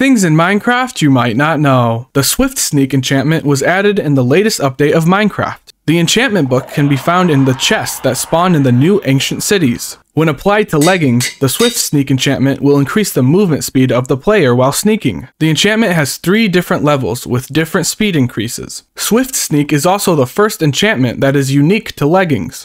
Things in Minecraft you might not know. The Swift Sneak enchantment was added in the latest update of Minecraft. The enchantment book can be found in the chests that spawn in the new ancient cities. When applied to leggings, the Swift Sneak enchantment will increase the movement speed of the player while sneaking. The enchantment has 3 different levels with different speed increases. Swift Sneak is also the first enchantment that is unique to leggings.